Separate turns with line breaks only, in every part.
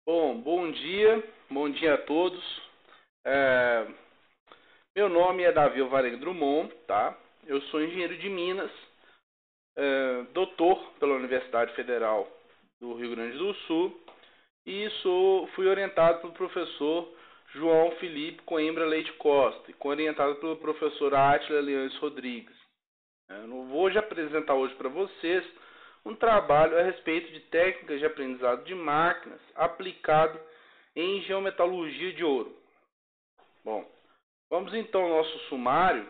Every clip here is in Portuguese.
Bom dia a todos. É, Meu nome é Davi Alvarenga Drummond, tá? Eu sou engenheiro de Minas, doutor pela Universidade Federal do Rio Grande do Sul e fui orientado pelo professor João Felipe Coimbra Leite Costa e orientado pelo professor Átila Leões Rodrigues. Eu vou hoje apresentar para vocês um trabalho a respeito de técnicas de aprendizado de máquinas aplicado em geometalurgia de ouro. Bom, vamos então ao nosso sumário.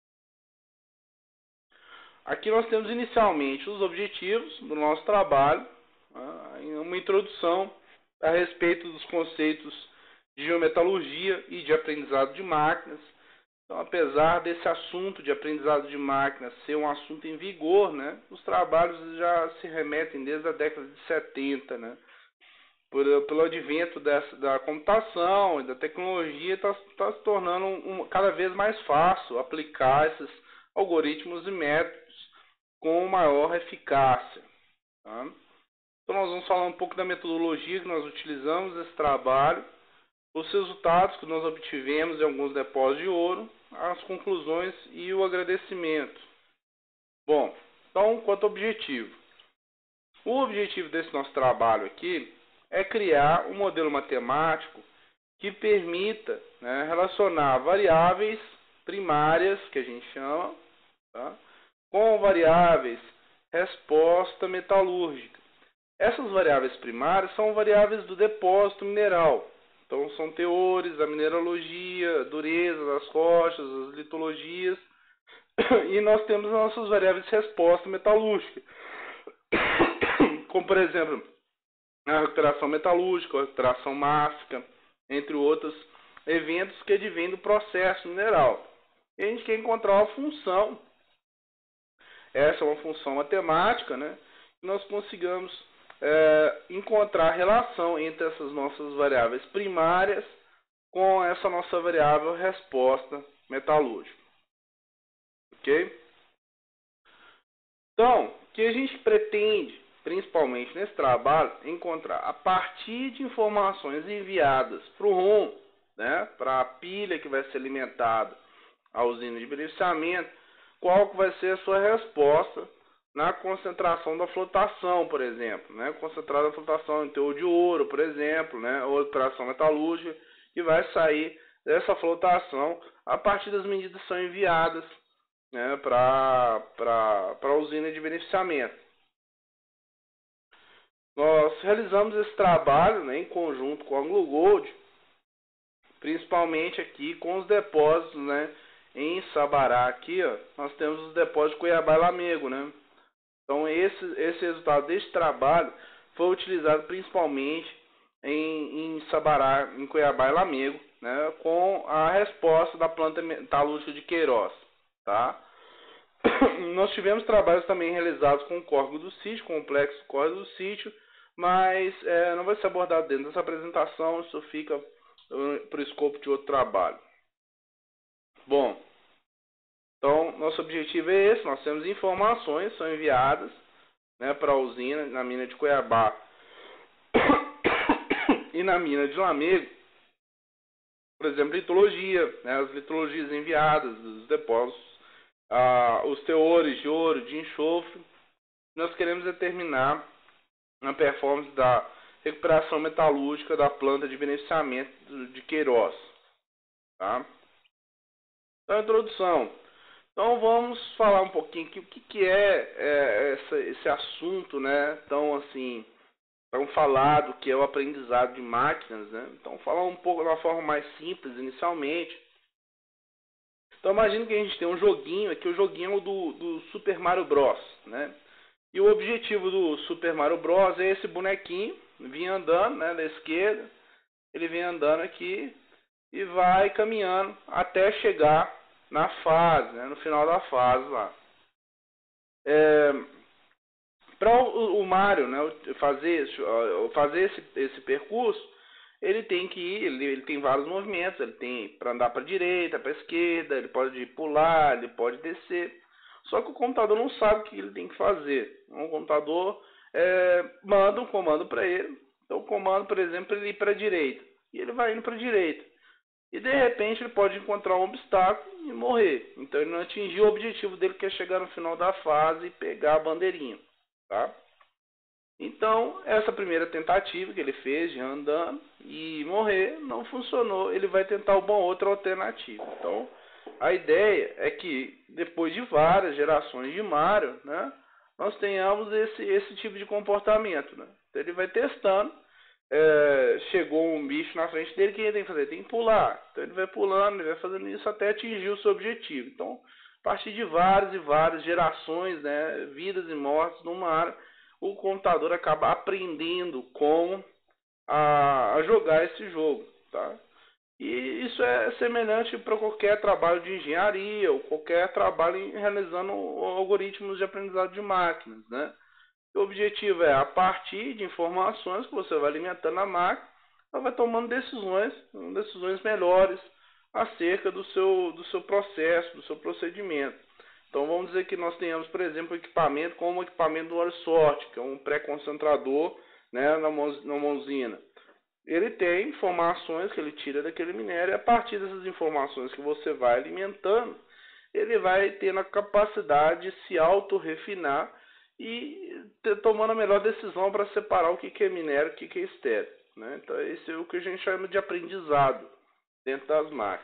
Aqui nós temos inicialmente os objetivos do nosso trabalho, uma introdução a respeito dos conceitos de geometalurgia e de aprendizado de máquinas. Então, apesar desse assunto de aprendizado de máquinas ser um assunto em vigor, né, os trabalhos já se remetem desde a década de 70, né, pelo advento da computação e da tecnologia, está se tornando cada vez mais fácil aplicar esses algoritmos e métodos com maior eficácia. Tá? Então nós vamos falar um pouco da metodologia que nós utilizamos nesse trabalho, os resultados que nós obtivemos em alguns depósitos de ouro, as conclusões e o agradecimento. Bom, então quanto ao objetivo. O objetivo desse nosso trabalho aqui é criar um modelo matemático que permita, né, relacionar variáveis primárias, que a gente chama, tá, com variáveis resposta metalúrgica. Essas variáveis primárias são variáveis do depósito mineral. Então, são teores da mineralogia, dureza das rochas, as litologias. E nós temos as nossas variáveis de resposta metalúrgica. Como, por exemplo, a recuperação metalúrgica, a recuperação máfica, entre outros eventos que advêm do processo mineral. E a gente quer encontrar uma função. Essa é uma função matemática, né? Que nós consigamos encontrar relação entre essas nossas variáveis primárias com essa nossa variável resposta metalúrgica. Ok? Então, o que a gente pretende, principalmente nesse trabalho, é encontrar a partir de informações enviadas para o ROM, né, para a pilha que vai ser alimentada à usina de beneficiamento, qual que vai ser a sua resposta na concentração da flotação, por exemplo, né? Concentrada a flotação em teor de ouro, por exemplo, né? Ou operação metalúrgica, que vai sair dessa flotação a partir das medidas que são enviadas, né, para a usina de beneficiamento. Nós realizamos esse trabalho, né, em conjunto com a Anglo Gold, principalmente aqui com os depósitos, né, em Sabará. Aqui, ó, nós temos os depósitos de Cuiabá e Lamego, né? Então, esse resultado deste trabalho foi utilizado principalmente em Sabará, em Cuiabá e Lamego, né, com a resposta da planta metalúrgica de Queiroz. Tá? Nós tivemos trabalhos também realizados com o córrego do sítio, complexo córrego do sítio, mas não vai ser abordado dentro dessa apresentação, isso fica para o escopo de outro trabalho. Bom, então, nosso objetivo é esse. Nós temos informações, são enviadas, né, para a usina, na mina de Cuiabá e na mina de Lamego, por exemplo, litologia, né, as litologias enviadas dos depósitos, os teores de ouro, de enxofre. Nós queremos determinar a performance da recuperação metalúrgica da planta de beneficiamento de Queiroz. Tá? Então, a introdução. Então vamos falar um pouquinho aqui o que é esse assunto, né, tão falado, que é o aprendizado de máquinas, né? Então falar um pouco de uma forma mais simples inicialmente. Então imagine que a gente tem um joguinho aqui, o joguinho é o do Super Mario Bros, né? E o objetivo do Super Mario Bros é esse bonequinho vir andando, né, da esquerda, ele vem andando aqui e vai caminhando até chegar na fase, né, no final da fase lá. Para o Mario, né, fazer esse percurso, ele tem que ir, ele tem vários movimentos, ele tem para andar para a direita, para a esquerda, ele pode pular, ele pode descer. Só que o computador não sabe o que ele tem que fazer. O computador manda um comando para ele, Então o comando, por exemplo, ele ir para a direita. E ele vai indo para a direita. E de repente ele pode encontrar um obstáculo e morrer. Então ele não atingiu o objetivo dele, que é chegar no final da fase e pegar a bandeirinha. Tá? Então, essa primeira tentativa que ele fez de andando e morrer não funcionou. Ele vai tentar uma outra alternativa. Então, a ideia é que depois de várias gerações de Mario, né, nós tenhamos esse tipo de comportamento. Né? Então, ele vai testando. Chegou um bicho na frente dele, o que ele tem que fazer? Tem que pular. Então, ele vai pulando, ele vai fazendo isso até atingir o seu objetivo. Então, a partir de várias e várias gerações, né, vidas e mortes no Mario, o computador acaba aprendendo como a jogar esse jogo, tá? E isso é semelhante para qualquer trabalho de engenharia ou qualquer trabalho realizando algoritmos de aprendizado de máquinas, né? O objetivo é, a partir de informações que você vai alimentando a máquina, ela vai tomando decisões melhores acerca do seu processo, do seu procedimento. Então vamos dizer que nós tenhamos, por exemplo, um equipamento como o equipamento do OreSort, que é um pré-concentrador, né, na usina. Ele tem informações que ele tira daquele minério, e a partir dessas informações que você vai alimentando, ele vai tendo a capacidade de se auto-refinar e tomando a melhor decisão para separar o que é minério e o que é estéril. Né? Então esse é o que a gente chama de aprendizado dentro das máquinas.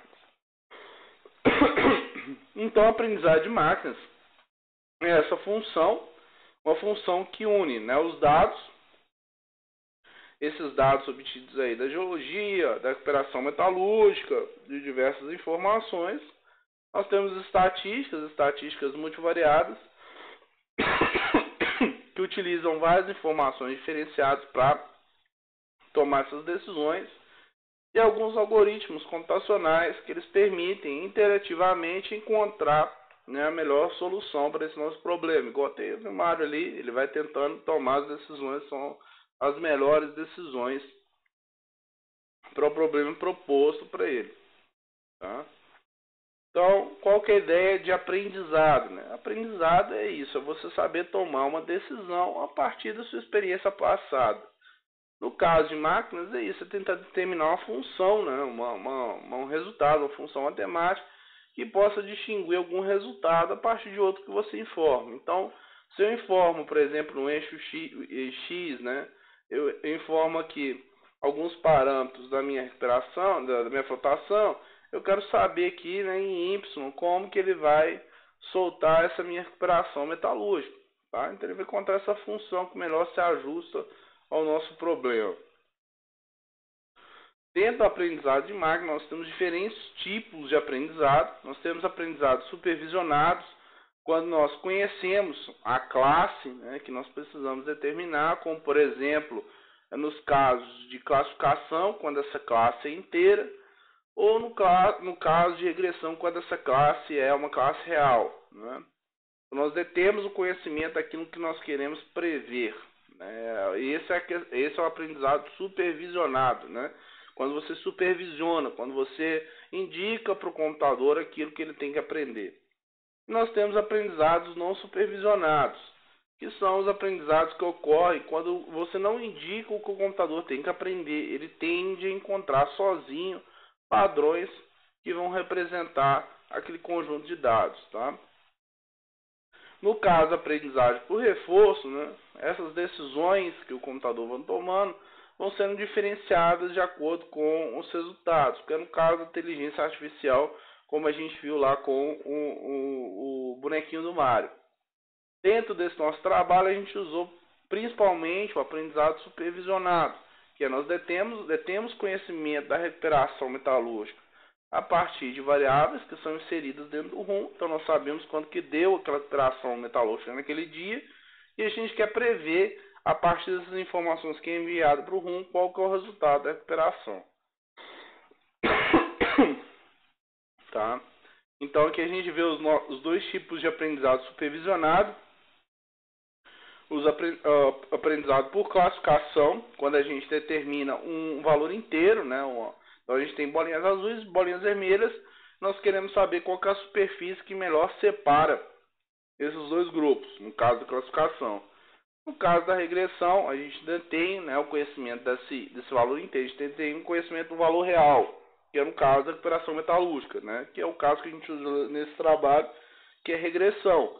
Então, a aprendizagem de máquinas é essa função, uma função que une, né, os dados, esses dados obtidos aí da geologia, da recuperação metalúrgica, de diversas informações. Nós temos estatísticas multivariadas, que utilizam várias informações diferenciadas para tomar essas decisões. E alguns algoritmos computacionais que eles permitem interativamente encontrar, né, a melhor solução para esse nosso problema. Igual teve o Mario ali, ele vai tentando tomar as decisões que são as melhores decisões para o problema proposto para ele. Tá? Então, qual que é a ideia de aprendizado? Né? Aprendizado é isso, é você saber tomar uma decisão a partir da sua experiência passada. No caso de máquinas, é isso, é tentar determinar uma função, né? Um resultado, uma função matemática, que possa distinguir algum resultado a partir de outro que você informa. Então, se eu informo, por exemplo, no eixo X, né? Eu informo aqui alguns parâmetros da minha recuperação, da minha flotação, eu quero saber aqui, né, em Y, como que ele vai soltar essa minha recuperação metalúrgica. Tá? Então, ele vai encontrar essa função que melhor se ajusta ao nosso problema. Dentro do aprendizado de máquina, nós temos diferentes tipos de aprendizado. Nós temos aprendizados supervisionados, quando nós conhecemos a classe, né, que nós precisamos determinar, como por exemplo, nos casos de classificação, quando essa classe é inteira, ou no caso de regressão, quando essa classe é uma classe real. Né? Nós detemos o conhecimento daquilo que nós queremos prever. Esse é o aprendizado supervisionado, né? Quando você supervisiona, quando você indica para o computador aquilo que ele tem que aprender. Nós temos aprendizados não supervisionados, que são os aprendizados que ocorrem quando você não indica o que o computador tem que aprender. Ele tende a encontrar sozinho padrões que vão representar aquele conjunto de dados, tá? No caso, aprendizagem por reforço, né, essas decisões que o computador vai tomando vão sendo diferenciadas de acordo com os resultados. Porque no caso da inteligência artificial, como a gente viu lá com o bonequinho do Mario. Dentro desse nosso trabalho, a gente usou principalmente o aprendizado supervisionado, que é nós detemos conhecimento da recuperação metalúrgica a partir de variáveis que são inseridas dentro do RUM. Então nós sabemos quanto que deu aquela recuperação metalúrgica naquele dia, e a gente quer prever, a partir dessas informações que é enviado para o RUM, qual que é o resultado da recuperação. Tá? Então aqui a gente vê os dois tipos de aprendizado supervisionado. Aprendizado por classificação, quando a gente determina um valor inteiro, né? Então a gente tem bolinhas azuis, bolinhas vermelhas. Nós queremos saber qual que é a superfície que melhor separa esses dois grupos, no caso da classificação. No caso da regressão, a gente ainda tem, né, o conhecimento desse valor inteiro, a gente tem um conhecimento do valor real, que é no caso da recuperação metalúrgica, né, que é o caso que a gente usa nesse trabalho, que é regressão.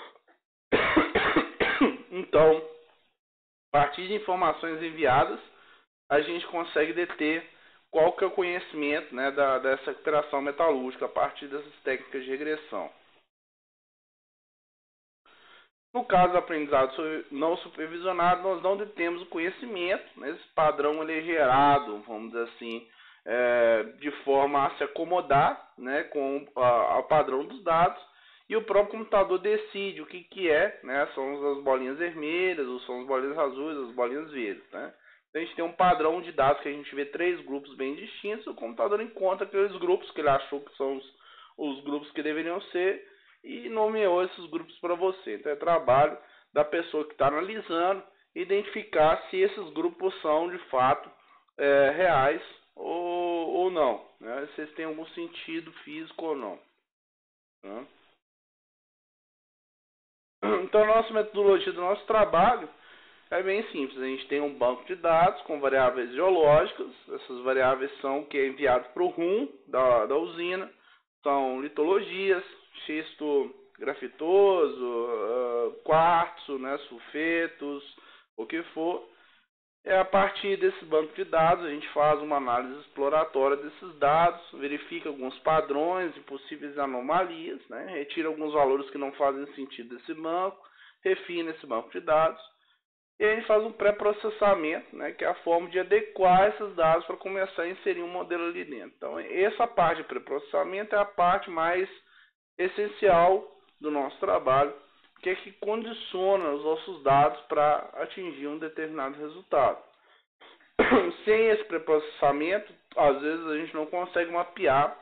Então, a partir de informações enviadas, a gente consegue deter qual que é o conhecimento, né, dessa recuperação metalúrgica a partir dessas técnicas de regressão. No caso do aprendizado não supervisionado, nós não detemos o conhecimento, né, esse padrão ele é gerado, vamos dizer assim, de forma a se acomodar, né, com o padrão dos dados, e o próprio computador decide o que é, né, são as bolinhas vermelhas, ou são as bolinhas azuis, as bolinhas verdes, né. Então, a gente tem um padrão de dados que a gente vê 3 grupos bem distintos, o computador encontra aqueles grupos que ele achou que são os grupos que deveriam ser, e nomeou esses grupos para você. Então é trabalho da pessoa que está analisando identificar se esses grupos são de fato reais ou não, né? Se eles têm algum sentido físico ou não, né? Então a nossa metodologia do nosso trabalho é bem simples. A gente tem um banco de dados com variáveis geológicas. Essas variáveis são que é enviado para o RUM da usina. São litologias, xisto grafitoso, quartzo, né, sulfetos, o que for. A partir desse banco de dados, a gente faz uma análise exploratória desses dados, verifica alguns padrões e possíveis anomalias, né, retira alguns valores que não fazem sentido desse banco, refina esse banco de dados, e a gente faz um pré-processamento, né, que é a forma de adequar esses dados para começar a inserir um modelo ali dentro. Então, essa parte de pré-processamento é a parte mais essencial do nosso trabalho, que é que condiciona os nossos dados para atingir um determinado resultado. Sem esse pré-processamento, às vezes a gente não consegue mapear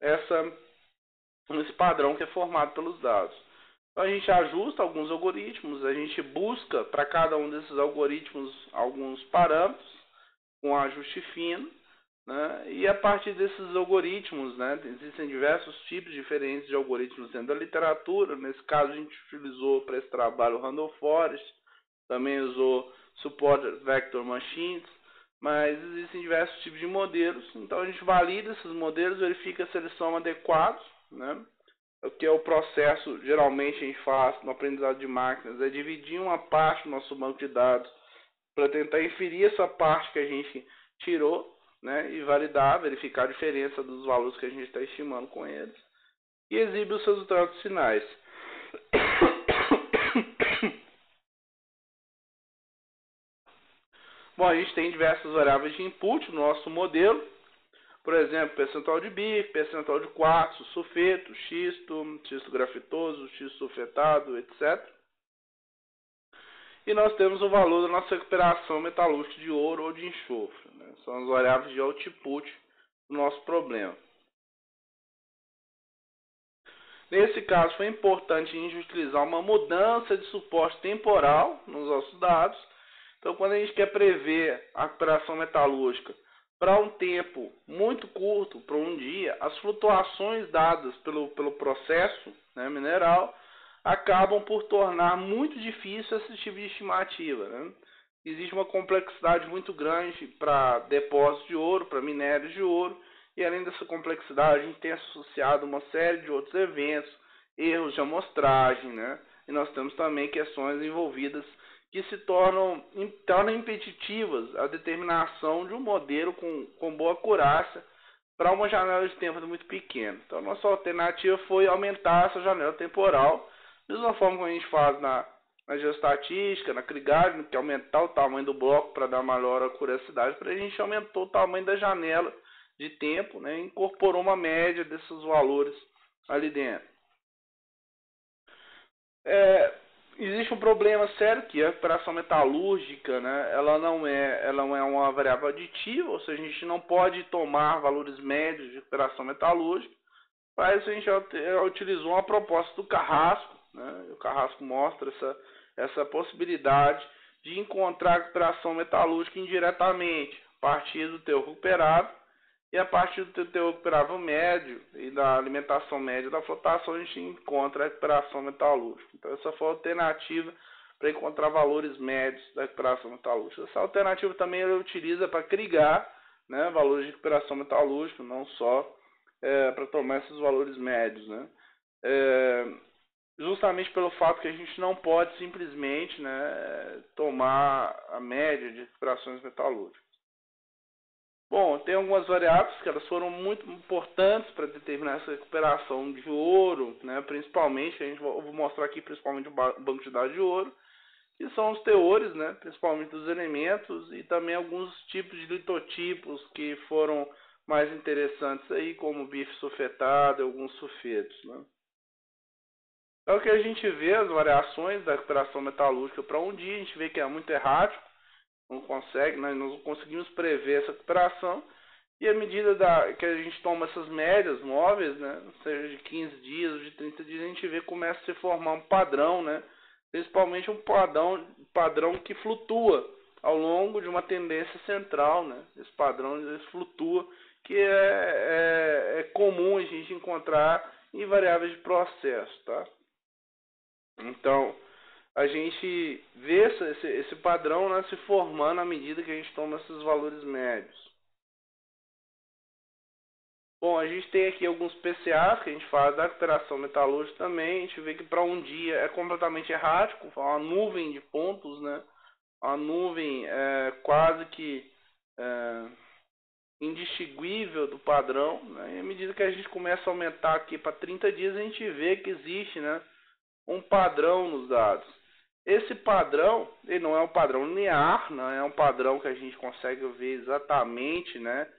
esse padrão que é formado pelos dados. Então a gente ajusta alguns algoritmos, a gente busca para cada um desses algoritmos alguns parâmetros com ajuste fino, né? E a partir desses algoritmos, né, existem diversos tipos diferentes de algoritmos dentro da literatura. Nesse caso a gente utilizou para esse trabalho o Randall Forest, também usou Supported Vector Machines, mas existem diversos tipos de modelos. Então a gente valida esses modelos, verifica se eles são adequados, né? O que é o processo, geralmente a gente faz no aprendizado de máquinas, é dividir uma parte do nosso banco de dados para tentar inferir essa parte que a gente tirou, né, e validar, verificar a diferença dos valores que a gente está estimando com eles, e exibe os resultados finais. Bom, a gente tem diversas variáveis de input no nosso modelo, por exemplo, percentual de bico, percentual de quartzo, sulfeto, xisto grafitoso, xisto sulfetado, etc. E nós temos o valor da nossa recuperação metalúrgica de ouro ou de enxofre, né? São as variáveis de output do nosso problema. Nesse caso, foi importante a gente utilizar uma mudança de suporte temporal nos nossos dados. Então, quando a gente quer prever a recuperação metalúrgica para um tempo muito curto, para um dia, as flutuações dadas pelo processo, né, mineral acabam por tornar muito difícil esse tipo de estimativa, né? Existe uma complexidade muito grande para depósitos de ouro, para minérios de ouro, e além dessa complexidade, a gente tem associado uma série de outros eventos, erros de amostragem, né? E nós temos também questões envolvidas que se tornam impeditivas a determinação de um modelo com boa acurácia para uma janela de tempo muito pequena. Então, a nossa alternativa foi aumentar essa janela temporal, da mesma forma que a gente faz na geoestatística, na Krigard, que é aumentar o tamanho do bloco para dar maior acuracidade, para a gente aumentou o tamanho da janela de tempo, né, e incorporou uma média desses valores ali dentro. Existe um problema sério que a recuperação metalúrgica, né, ela não é uma variável aditiva, ou seja, a gente não pode tomar valores médios de recuperação metalúrgica. Para isso a gente utilizou uma proposta do Carrasco, né, o Carrasco mostra essa possibilidade de encontrar a recuperação metalúrgica indiretamente, a partir do teor recuperável, e a partir do teor recuperável médio e da alimentação média da flotação, a gente encontra a recuperação metalúrgica. Então, essa foi a alternativa para encontrar valores médios da recuperação metalúrgica. Essa alternativa também ele utiliza para criar, né, valores de recuperação metalúrgica, não só para tomar esses valores médios, né? Justamente pelo fato que a gente não pode simplesmente, né, tomar a média de recuperações metalúrgicas. Bom, tem algumas variáveis que elas foram muito importantes para determinar essa recuperação de ouro, né, principalmente, eu vou mostrar aqui principalmente o banco de dados de ouro, que são os teores, né, principalmente dos elementos, e também alguns tipos de litotipos que foram mais interessantes aí, como o bife sulfetado e alguns sulfetos, né. Então, o que a gente vê, as variações da recuperação metalúrgica para um dia, a gente vê que é muito errático, não consegue, nós não conseguimos prever essa recuperação, e à medida que a gente toma essas médias móveis, né, seja de 15 dias ou de 30 dias, a gente vê que começa a se formar um padrão, né, principalmente um padrão que flutua ao longo de uma tendência central, né, esse padrão flutua, que é comum a gente encontrar em variáveis de processo, tá? Então, a gente vê esse padrão, né, se formando à medida que a gente toma esses valores médios. Bom, a gente tem aqui alguns PCAs que a gente faz da recuperação metalúrgica também. A gente vê que para um dia é completamente errático, uma nuvem de pontos, né? Uma nuvem quase que indistinguível do padrão, né? E à medida que a gente começa a aumentar aqui para 30 dias, a gente vê que existe, né, um padrão nos dados. Esse padrão, ele não é um padrão linear, não é um padrão que a gente consegue ver exatamente, né,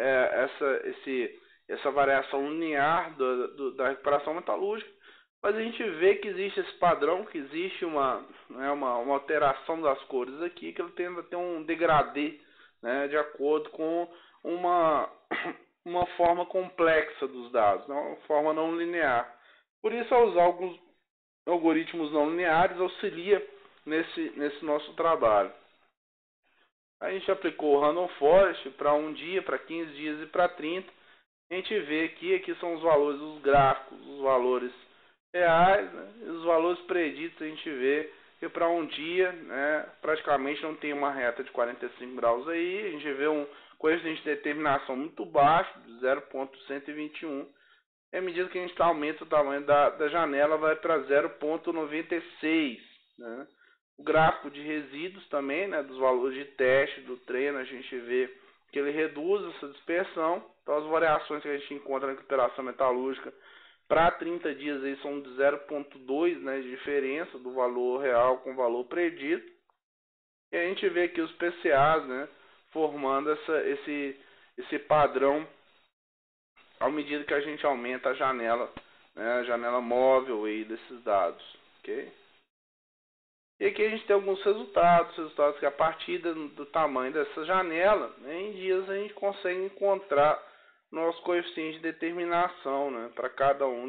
essa variação linear da recuperação metalúrgica, mas a gente vê que existe esse padrão, que existe uma alteração das cores aqui, que ele tende a ter um degradê, né, de acordo com uma forma complexa dos dados, uma forma não linear. Por isso, ao usar alguns algoritmos não lineares, auxilia nesse nosso trabalho. A gente aplicou o Random Forest para um dia, para 15 dias e para 30. A gente vê aqui são os valores, os gráficos, os valores reais, né? E os valores preditos a gente vê que para um dia, né, praticamente não tem uma reta de 45 graus aí. A gente vê um coeficiente de determinação muito baixo, de 0,121. E à medida que a gente aumenta o tamanho da janela, vai para 0,96. Né? O gráfico de resíduos também, né, dos valores de teste do treino, a gente vê que ele reduz essa dispersão. Então, as variações que a gente encontra na recuperação metalúrgica para 30 dias aí são de 0,2, né, de diferença do valor real com o valor predito. E a gente vê aqui os PCAs, né, formando esse padrão à medida que a gente aumenta a janela, né, a janela móvel aí desses dados, ok? E aqui a gente tem alguns resultados que a partir do tamanho dessa janela, né, em dias a gente consegue encontrar nosso coeficiente de determinação, né, para cada um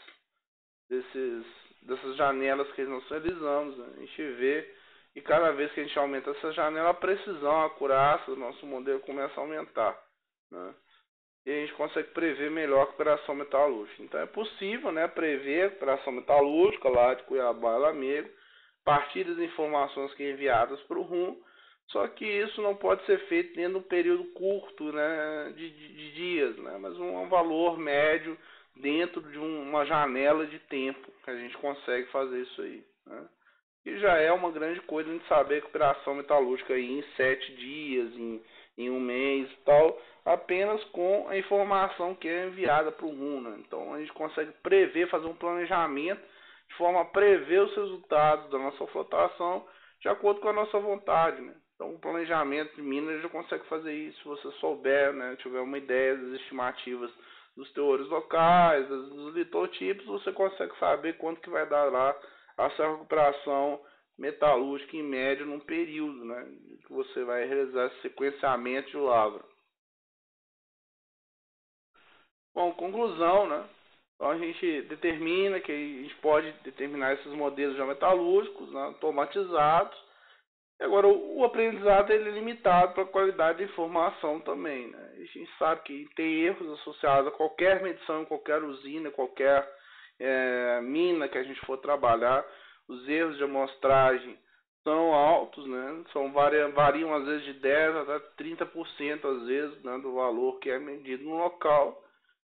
dessas janelas que nós realizamos. Né? A gente vê que cada vez que a gente aumenta essa janela, a precisão, a acurácia do nosso modelo começa a aumentar, né? E a gente consegue prever melhor a recuperação metalúrgica. Então é possível, né, prever a recuperação metalúrgica lá de Cuiabá e Lamego, a partir das informações que enviadas para o RUM, só que isso não pode ser feito dentro de um período curto, né, de dias, né, mas um valor médio dentro de uma janela de tempo que a gente consegue fazer isso aí, né. E já é uma grande coisa a gente saber a recuperação metalúrgica aí em 7 dias, em um mês e tal, apenas com a informação que é enviada para o RUM, né? Então a gente consegue prever, fazer um planejamento de forma a prever os resultados da nossa flotação de acordo com a nossa vontade, né? Então o planejamento de Minas já consegue fazer isso, se você souber, né, tiver uma ideia das estimativas dos teores locais, dos litotipos, você consegue saber quanto que vai dar lá essa recuperação metalúrgica em média num período, né, que você vai realizar esse sequenciamento de lavra. Bom, conclusão, né? Então a gente determina que a gente pode determinar esses modelos geometalúrgicos, né, automatizados. E agora o aprendizado ele é limitado para a qualidade de informação também, né? A gente sabe que tem erros associados a qualquer medição, qualquer usina, qualquer mina que a gente for trabalhar. os erros de amostragem são altos, né? Variam às vezes de 10 até 30% às vezes, né, do valor que é medido no local.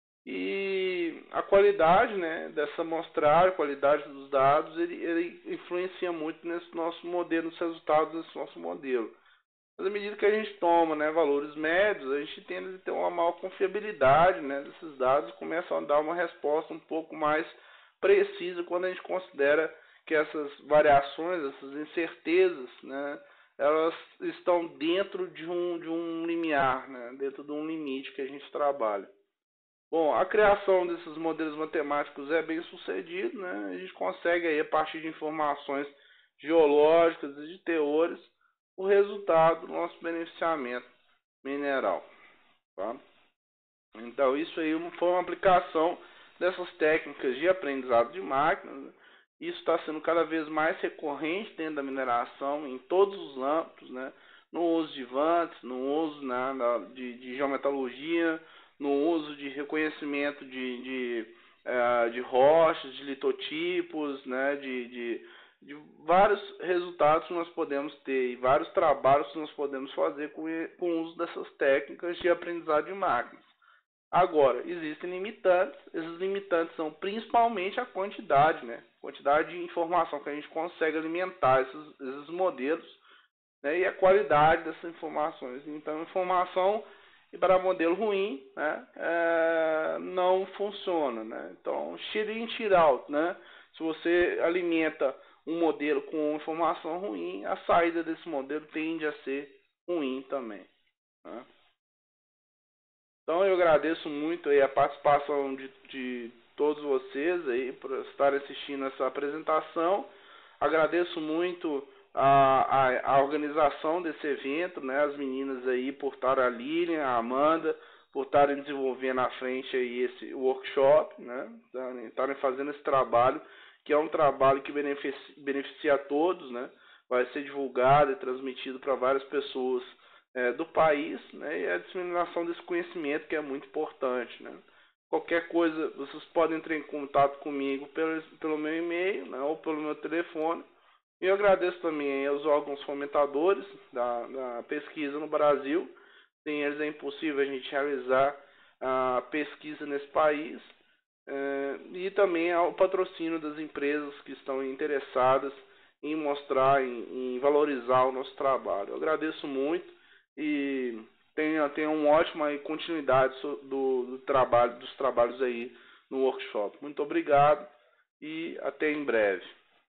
E a qualidade, né, dessa amostragem, a qualidade dos dados, ele influencia muito nesse nosso modelo, nos resultados desse nosso modelo. Mas à medida que a gente toma, né, valores médios, a gente tende a ter uma maior confiabilidade, né, desses dados, começa a dar uma resposta um pouco mais precisa quando a gente considera que essas variações, essas incertezas, né, elas estão dentro de um limiar, né, dentro de um limite que a gente trabalha. Bom, a criação desses modelos matemáticos é bem sucedida, né? A gente consegue aí, a partir de informações geológicas e de teores, o resultado do nosso beneficiamento mineral. Tá? Então, isso aí foi uma aplicação dessas técnicas de aprendizado de máquinas. Né? Isso está sendo cada vez mais recorrente dentro da mineração, em todos os âmbitos, né? No uso de vantes, no uso, né, de geometalurgia, no uso de reconhecimento de rochas, de litotipos, né, de vários resultados que nós podemos ter e vários trabalhos que nós podemos fazer com o uso dessas técnicas de aprendizado de máquinas. Agora, existem limitantes, esses limitantes são principalmente a quantidade, né? Quantidade de informação que a gente consegue alimentar esses modelos, né? E a qualidade dessas informações. Então, informação para modelo ruim, né? Não funciona, né? Então, tira in, tira out, né? Se você alimenta um modelo com informação ruim, a saída desse modelo tende a ser ruim também, né? Então eu agradeço muito aí a participação de todos vocês aí por estarem assistindo essa apresentação. Agradeço muito a organização desse evento, né? As meninas aí por estarem, a Lilian, a Amanda, por estarem desenvolvendo à frente aí esse workshop, né? Estarem fazendo esse trabalho, que é um trabalho que beneficia a todos, né? Vai ser divulgado e transmitido para várias pessoas do país, né, e a disseminação desse conhecimento, que é muito importante, né. Qualquer coisa, vocês podem entrar em contato comigo pelo meu e-mail, né, ou pelo meu telefone. E eu agradeço também aos órgãos fomentadores da pesquisa no Brasil. Sem eles é impossível a gente realizar a pesquisa nesse país. E também ao patrocínio das empresas que estão interessadas em mostrar, em valorizar o nosso trabalho. Eu agradeço muito e tenha uma ótima continuidade dos trabalhos aí no workshop. Muito obrigado e até em breve.